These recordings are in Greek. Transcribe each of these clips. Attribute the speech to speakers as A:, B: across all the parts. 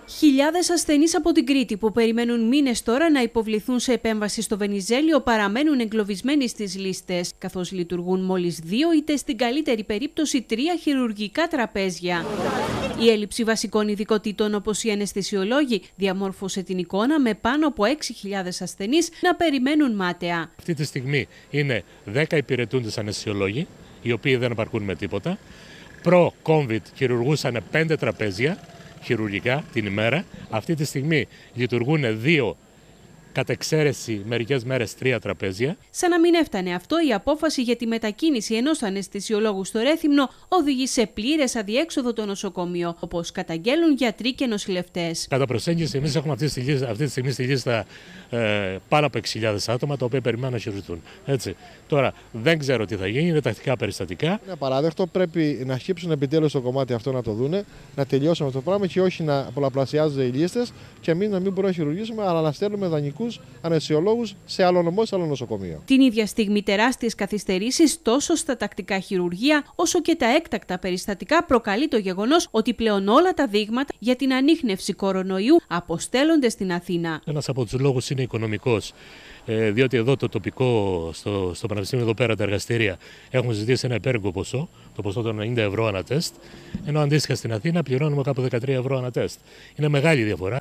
A: Χιλιάδες ασθενείς από την Κρήτη που περιμένουν μήνες τώρα να υποβληθούν σε επέμβαση στο Βενιζέλιο παραμένουν εγκλωβισμένοι στις λίστες, καθώς λειτουργούν μόλις 2 είτε στην καλύτερη περίπτωση 3 χειρουργικά τραπέζια. Η έλλειψη βασικών ειδικοτήτων όπως οι αναισθησιολόγοι διαμόρφωσε την εικόνα με πάνω από 6.000 ασθενείς να περιμένουν μάταια.
B: Αυτή τη στιγμή είναι 10 υπηρετούντες αναισθησιολόγοι, οι οποίοι δεν επαρκούν με τίποτα. Προ-COVID χειρουργούσαν 5 τραπέζια χειρουργικά την ημέρα. Αυτή τη στιγμή λειτουργούν 2, κατ' εξαίρεση μερικές μέρες 3 τραπέζια.
A: Σαν να μην έφτανε αυτό, η απόφαση για τη μετακίνηση ενός αναισθησιολόγου στο Ρέθυμνο οδηγεί σε πλήρες αδιέξοδο το νοσοκομείο, όπως καταγγέλουν γιατροί και νοσηλευτές.
B: Κατά προσέγγιση, εμείς έχουμε αυτή τη στιγμή στη λίστα πάνω από 6.000 άτομα τα οποία περιμένουν να χειρουργηθούν. Έτσι. Τώρα δεν ξέρω τι θα γίνει, είναι τακτικά περιστατικά.
C: Είναι απαράδεκτο, πρέπει να χύψουν επιτέλους το κομμάτι αυτό να το δούνε, να τελειώσουμε αυτό το πράγμα και όχι να πολλαπλασιάζονται οι λίστες και εμείς να μην μπορούμε να χειρουργήσουμε, αλλά να στέλνουμε δανεικούς αναισθησιολόγους σε άλλο νομό, σε άλλο νοσοκομείο.
A: Την ίδια στιγμή, τεράστιες καθυστερήσεις τόσο στα τακτικά χειρουργεία όσο και τα έκτακτα περιστατικά προκαλεί το γεγονός ότι πλέον όλα τα δείγματα για την ανίχνευση κορονοϊού αποστέλλονται στην Αθήνα.
B: Ένας από τους λόγους είναι οικονομικός. Διότι εδώ το τοπικό, στο Πανεπιστήμιο εδώ πέρα τα εργαστήρια έχουν ζητήσει ένα υπέρογκο ποσό, το ποσό των 90 ευρώ ανά τεστ, ενώ αντίστοιχα στην Αθήνα πληρώνουμε κάπου 13 ευρώ ανά τεστ. Είναι μεγάλη διαφορά.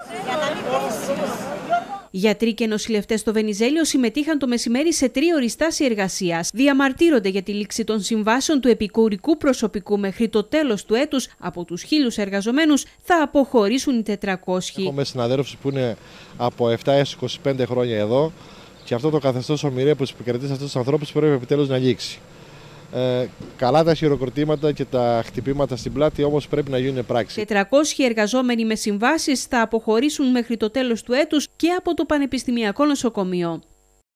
A: Γιατροί και νοσηλευτές στο Βενιζέλιο συμμετείχαν το μεσημέρι σε 3ωρη στάση εργασίας. Διαμαρτύρονται για τη λήξη των συμβάσεων του επικουρικού προσωπικού μέχρι το τέλος του έτους. Από τους 1.000 εργαζομένους θα αποχωρήσουν οι 400.
C: Έχουμε συναδέλφους που είναι από 7 έως 25 χρόνια εδώ και αυτό το καθεστώς ομοιρία που επικρατεί σε αυτούς τους ανθρώπους πρέπει επιτέλους να λήξει. Καλά τα χειροκροτήματα και τα χτυπήματα στην πλάτη, όμως πρέπει να γίνουν πράξη.
A: 400 εργαζόμενοι με συμβάσεις θα αποχωρήσουν μέχρι το τέλος του έτους και από το Πανεπιστημιακό Νοσοκομείο.